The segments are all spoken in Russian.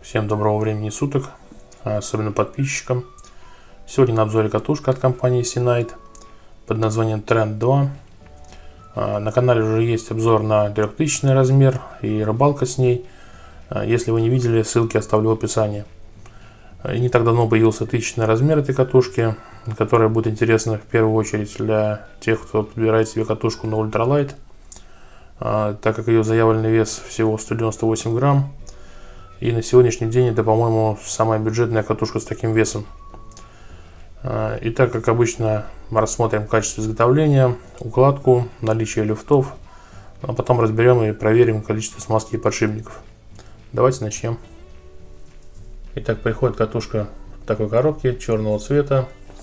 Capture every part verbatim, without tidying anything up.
Всем доброго времени суток, особенно подписчикам. Сегодня на обзоре катушка от компании Sennite под названием Trend два. На канале уже есть обзор на трехтысячный размер и рыбалка с ней. Если вы не видели, ссылки оставлю в описании. И не так давно появился тысячный размер этой катушки, которая будет интересна в первую очередь для тех, кто подбирает себе катушку на ультралайт, так как ее заявленный вес всего сто девяносто восемь грамм. И на сегодняшний день это, по-моему, самая бюджетная катушка с таким весом. И так как обычно мы рассмотрим качество изготовления, укладку, наличие люфтов, а потом разберем и проверим количество смазки и подшипников. Давайте начнем. Итак, приходит катушка в такой коробке черного цвета.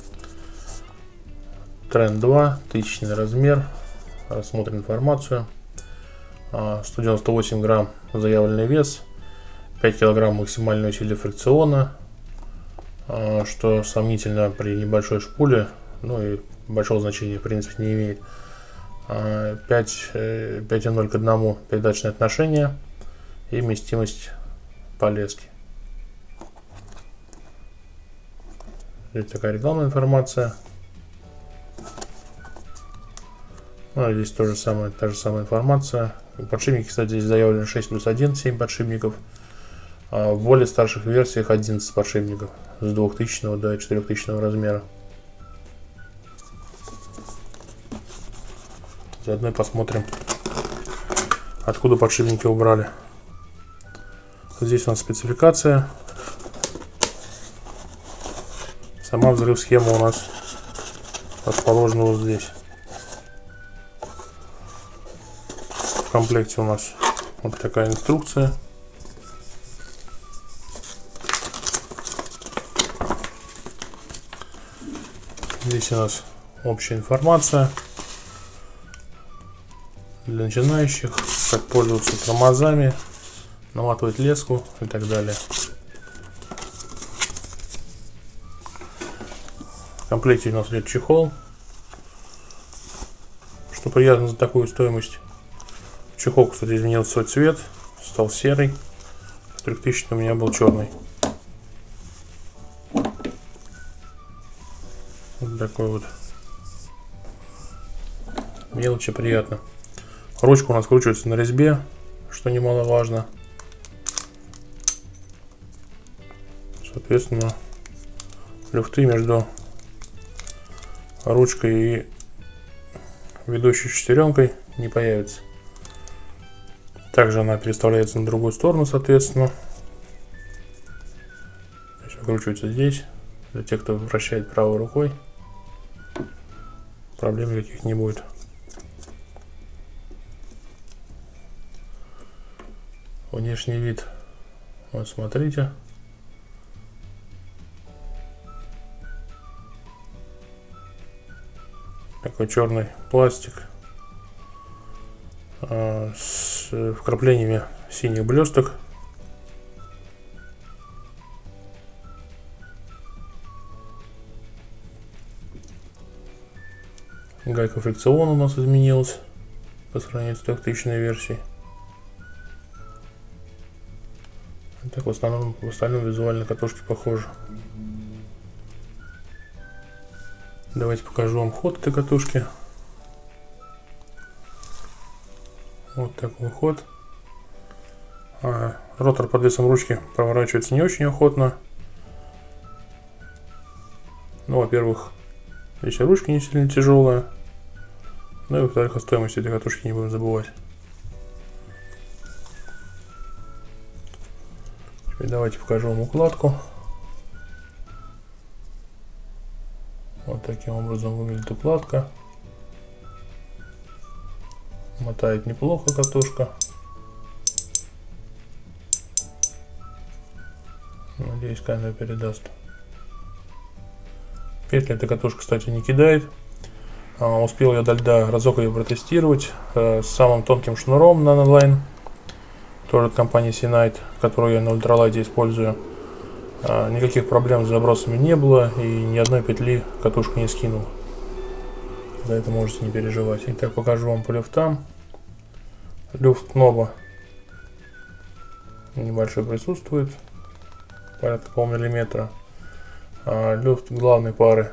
Trend два, тысячный размер. Рассмотрим информацию. сто девяносто восемь грамм заявленный вес. пять килограмм максимальное усилие фрикциона, что сомнительно при небольшой шпуле, ну и большого значения в принципе не имеет. пять и ноль к одному передаточное отношение и вместимость полезки. Здесь такая рекламная информация. Ну, здесь тоже самое, та же самая информация. Подшипники, кстати, здесь заявлено шесть плюс один, семь подшипников. А в более старших версиях одиннадцать подшипников с двухтысячного до четырехтысячного размера. Заодно и посмотрим, откуда подшипники убрали. Здесь у нас спецификация. Сама взрыв схема у нас расположена вот здесь. В комплекте у нас вот такая инструкция. Здесь у нас общая информация для начинающих, как пользоваться тормозами, наматывать леску и так далее. В комплекте у нас идет чехол, что приятно за такую стоимость. Чехол, кстати, изменил свой цвет, стал серый. В трехтысячном у меня был черный. Вот такой вот мелочи, приятно. Ручка у нас кручивается на резьбе, что немаловажно. Соответственно, люфты между ручкой и ведущей шестеренкой не появится. Также она переставляется на другую сторону, соответственно. Выкручивается здесь. Для тех, кто вращает правой рукой, проблем никаких не будет. Внешний вид. Вот смотрите. Такой черный пластик э, с вкраплениями синих блесток. Гайка фрикциона у нас изменилась по сравнению с трехтысячной версией. Так в основном, в остальном визуально катушки похожи. Давайте покажу вам ход этой катушки. Вот такой ход. А, ротор под весом ручки проворачивается не очень охотно. Ну, во-первых, здесь ручка не сильно тяжелая. Ну и во-вторых, о стоимости этой катушки не будем забывать. Теперь давайте покажу вам укладку. Вот таким образом выглядит укладка. Мотает неплохо катушка. Надеюсь, камера передаст. Петли эта катушка, кстати, не кидает. А, успел я до льда разок ее протестировать а, с самым тонким шнуром Nanoline, тоже от компании Sennite, которую я на ультралайте использую. А, никаких проблем с забросами не было и ни одной петли катушка не скинул. За это можете не переживать. Итак, покажу вам по люфтам. Люфт Nova небольшой присутствует. порядка полмиллиметра. А люфт главной пары,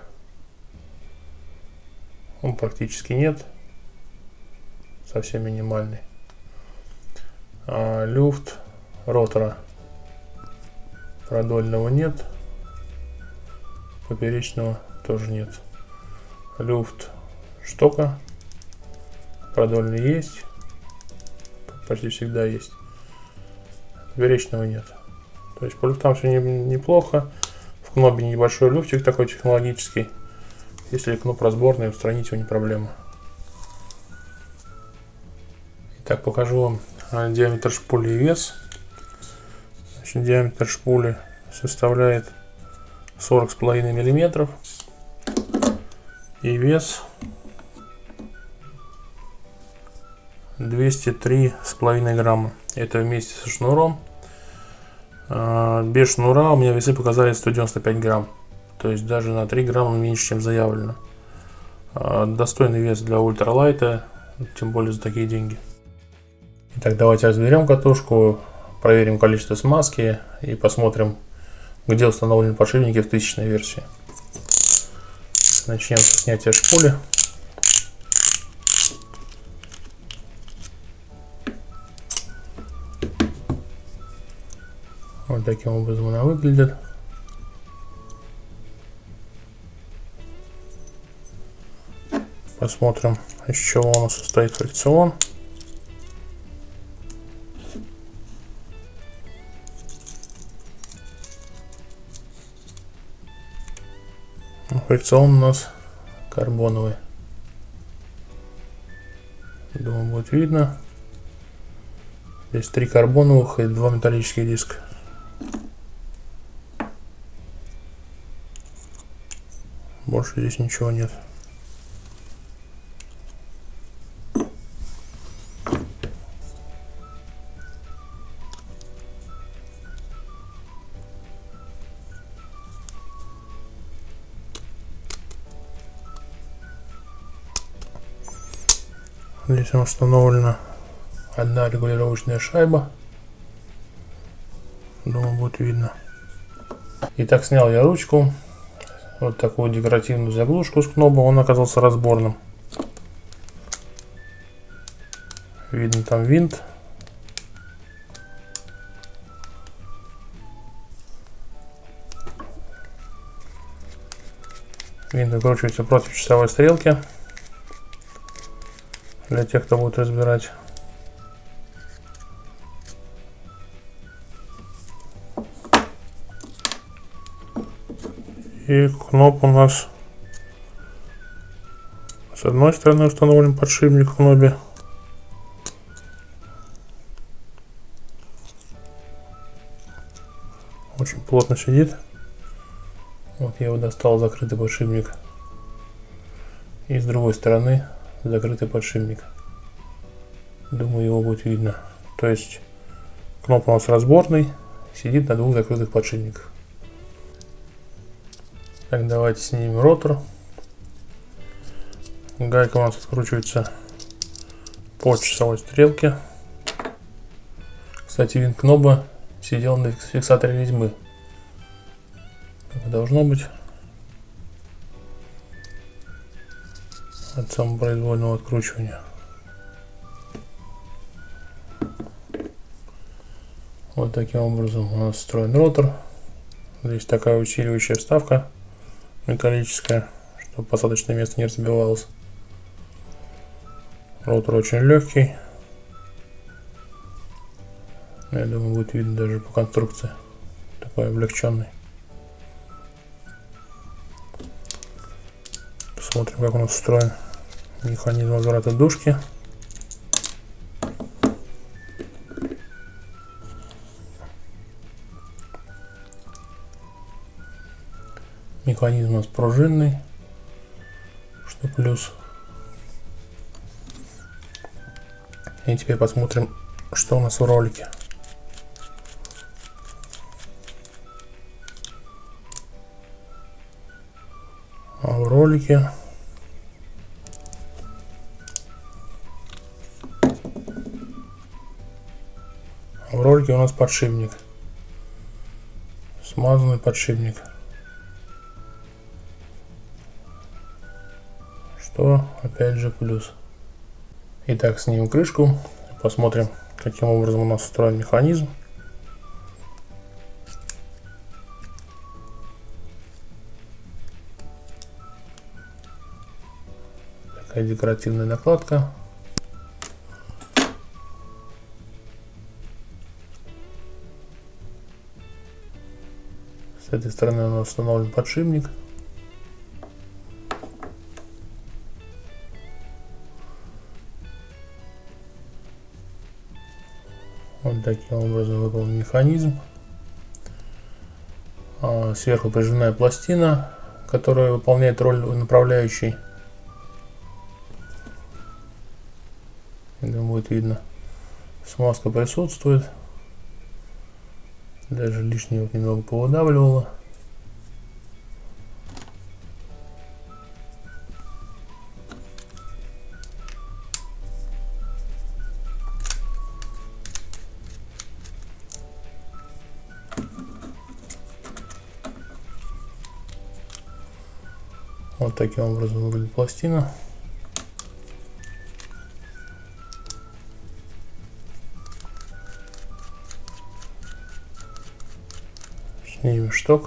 он практически нет, совсем минимальный. А люфт ротора продольного нет, поперечного тоже нет. Люфт штока продольный есть, почти всегда есть, поперечного нет. То есть по люфтам все неплохо. В кнопе небольшой люфтик такой технологический. Если кноп разборный, устранить его не проблема. Итак, покажу вам диаметр шпули и вес. Значит, диаметр шпули составляет сорок с половиной миллиметров. И вес двести три с половиной грамма. Это вместе со шнуром. Без шнура у меня весы показали сто девяносто пять грамм. То есть даже на три грамма меньше, чем заявлено. Достойный вес для ультралайта, тем более за такие деньги. Итак, давайте разберем катушку, проверим количество смазки и посмотрим, где установлены подшипники в тысячной версии. Начнем с снятия шпули. Вот таким образом она выглядит. Посмотрим, из чего у нас состоит фрикцион. Фрикцион у нас карбоновый. Думаю, будет видно. Здесь три карбоновых и два металлических диска. Больше здесь ничего нет. Здесь установлена одна регулировочная шайба. Думаю, будет видно. Итак, снял я ручку. Вот такую декоративную заглушку с кнопом. Он оказался разборным. Видно там винт. Винт выкручивается против часовой стрелки. Для тех, кто будет разбирать. И кноп у нас с одной стороны установлен подшипник в кнопе. Очень плотно сидит. Вот я его достал, закрытый подшипник. И с другой стороны закрытый подшипник. Думаю, его будет видно. То есть кноп у нас разборный, сидит на двух закрытых подшипниках. Так, давайте снимем ротор. Гайка у нас откручивается по часовой стрелке. Кстати, винт кноба сидел на фиксаторе резьбы. Так должно быть. От самопроизвольного откручивания. Вот таким образом у нас встроен ротор. Здесь такая усиливающая вставка металлическая, чтобы посадочное место не разбивалось. Ротор очень легкий. Я думаю, будет видно даже по конструкции. Такой облегченный. Посмотрим, как у нас устроен механизм возврата дужки. Механизм у нас пружинный, что плюс. И теперь посмотрим, что у нас в ролике. А в ролике в ролике у нас подшипник Смазанный подшипник. Что опять же плюс. Итак, снимем крышку. Посмотрим, каким образом у нас устроен механизм. Такая декоративная накладка. С этой стороны у нас установлен подшипник. Вот таким образом выполнен механизм. Сверху прижимная пластина, которая выполняет роль направляющей. Это будет видно. Смазка присутствует. Даже лишнее вот немного повыдавливало. Вот таким образом выглядит пластина. Снимем шток.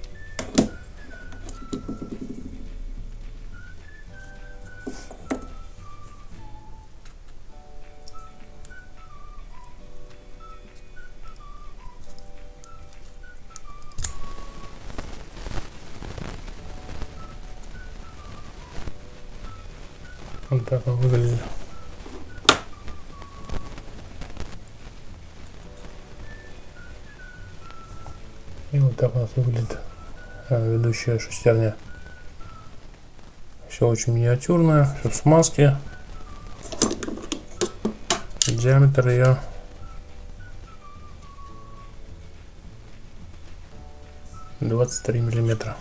Вот так он выглядит. И вот так у нас выглядит ведущая шестерня. Все очень миниатюрное, все в смазке. Диаметр ее двадцать три миллиметра.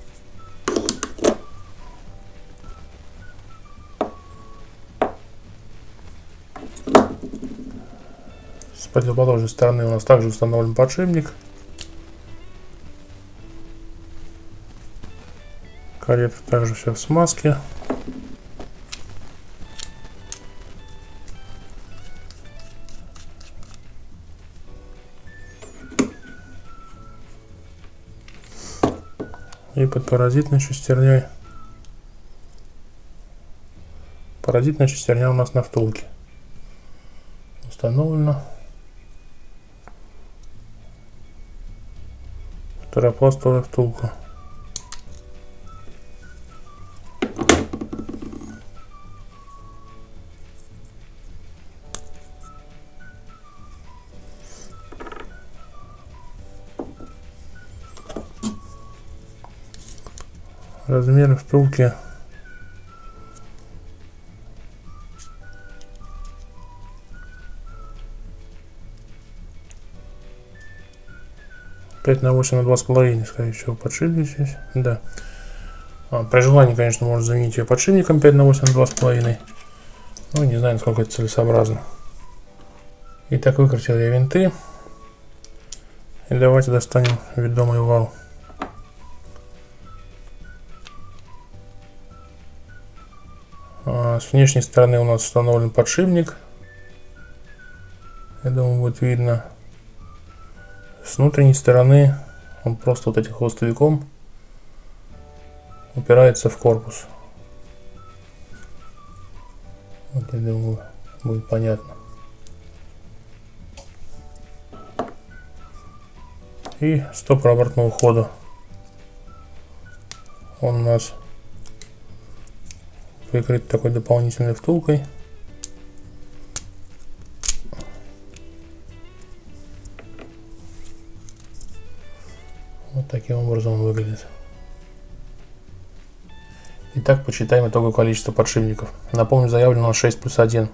С противоположной стороны у нас также установлен подшипник. Коллектор также все в смазке. И под паразитной шестерней. Паразитная шестерня у нас на втулке установлена. Второпластовая втулка. Размеры втулки пять на восемь на два с половиной, скорее всего, подшипник здесь. Да. А, при желании, конечно, можно заменить ее подшипником пять на восемь на два с половиной. Ну, не знаю, насколько это целесообразно. Итак, выкрутил я винты. И давайте достанем ведомый вал. С внешней стороны у нас установлен подшипник. Я думаю, будет видно. С внутренней стороны он просто вот этим хвостовиком упирается в корпус. Вот, я думаю, будет понятно. И стопор обратного хода. Он у нас прикрыт такой дополнительной втулкой. Вот таким образом он выглядит. Итак, посчитаем итоговое количество подшипников. Напомню, заявлено шесть плюс один.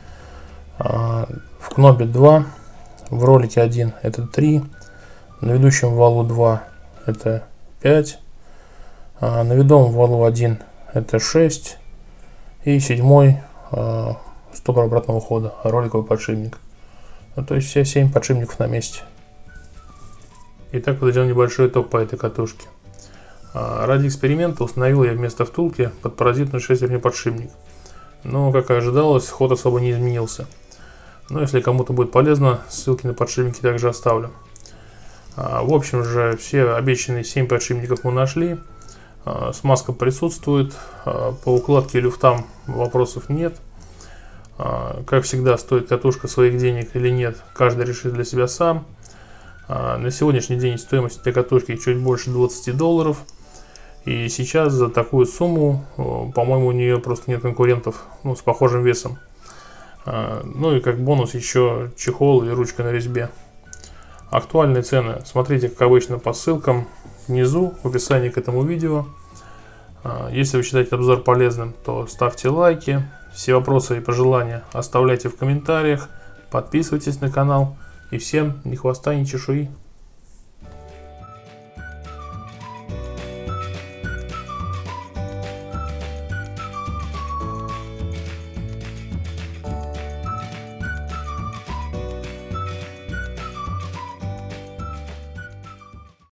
В кнопе два, в ролике один это три, на ведущем валу два это пять, на ведомом валу один это шесть. И седьмой э, стопор обратного хода, роликовый подшипник. Ну, то есть все семь подшипников на месте. Итак, подведем небольшой итог по этой катушке. Ради эксперимента установил я вместо втулки подпаразитный шестерню подшипник. Но, как и ожидалось, ход особо не изменился. Но если кому-то будет полезно, ссылки на подшипники также оставлю. В общем же, все обещанные семь подшипников мы нашли. Смазка присутствует. По укладке и люфтам вопросов нет. Как всегда, стоит катушка своих денег или нет, каждый решит для себя сам. На сегодняшний день стоимость этой катушки чуть больше двадцати долларов. И сейчас за такую сумму, по-моему, у нее просто нет конкурентов, ну, с похожим весом. Ну и как бонус еще чехол и ручка на резьбе. Актуальные цены смотрите, как обычно, по ссылкам внизу в описании к этому видео. Если вы считаете обзор полезным, то ставьте лайки. Все вопросы и пожелания оставляйте в комментариях. Подписывайтесь на канал. И всем ни хвоста, ни чешуи.